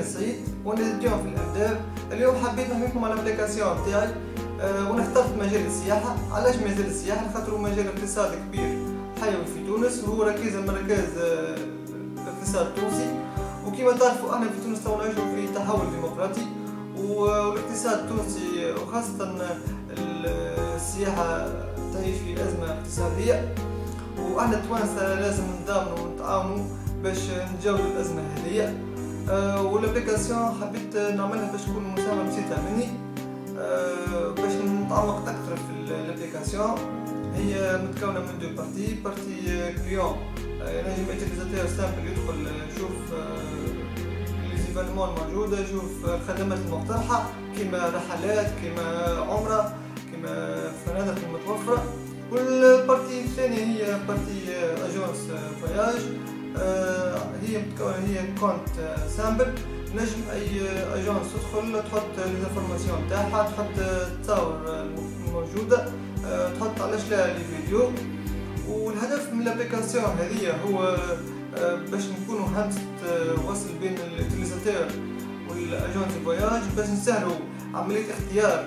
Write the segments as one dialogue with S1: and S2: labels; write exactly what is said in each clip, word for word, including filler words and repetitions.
S1: سعيد ونزيدهم في الأهداف. اليوم حبيت نحكيكم على الابليكاسيون تاعي أه وانا اخترت مجال السياحة. علاش مجال السياحة؟ خاطر مجال اقتصادي كبير حيوي في تونس، وهو ركيزة من ركائز أه الاقتصاد التونسي. وكما تعرفوا احنا في تونس تو نعيشوا في تحول ديمقراطي، والاقتصاد التونسي وخاصة السياحة تعيش في أزمة اقتصادية، واحنا التوانسة لازم نتضامنوا ونتعاونوا باش نتجاوزوا الأزمة هذه. أه والابليكاسيون حبيت نعملها باش تكون مساهمة بسيطة مني، أه باش نتعمق أكثر في الابليكاسيون. هي متكونة من دو بارتي، بارتي كليون ينجم يوتيليزاتور سامبل يدخل يشوف ليزيفالمون الموجودة، يشوف الخدمات المقترحة كما رحلات، كما عمرة، كما فنادق المتوفرة. والبارتي الثانية هي بارتي اجونس فواياج، هي متكونة هي كونت سامبل. نجم اي اجونس تدخل تحط ليزانفورماسيون تاعها، تحط التصاور الموجودة، تحط علاش لا لي فيديو. والهدف من الابليكاسيون هذه هو باش نكونوا همزة وصل بين اليوتيليزاتور والاجونس فواياج، باش نسهلوا عملية اختيار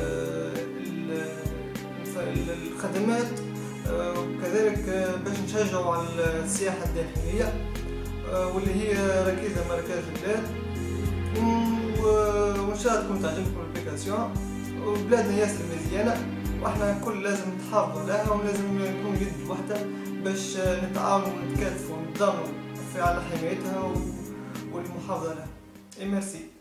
S1: الخدمات، وكذلك باش نشجعوا على السياحة الداخلية واللي هي ركيزة مركز البلاد. وان شاء الله تكون تعجبكم الابليكاسيون. وبلادنا ياسر مزيانة، واحنا كل لازم نتحافظوا لها، ولازم نكون يد وحدة باش نتعاونوا ونتكاتفوا ونتضامنوا على حمايتها والمحافظة لها. اي ميرسي.